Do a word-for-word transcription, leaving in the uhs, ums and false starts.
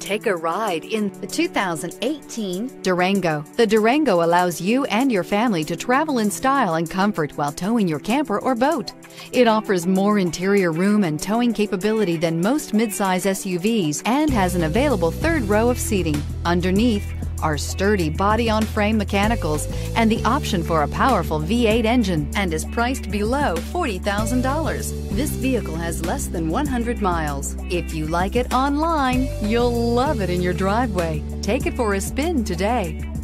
Take a ride in the two thousand eighteen Durango. The Durango allows you and your family to travel in style and comfort while towing your camper or boat. It offers more interior room and towing capability than most midsize S U Vs and has an available third row of seating. Underneath are sturdy body-on-frame mechanicals and the option for a powerful V eight engine, and is priced below forty thousand dollars. This vehicle has less than one hundred miles. If you like it online, you'll love it in your driveway. Take it for a spin today.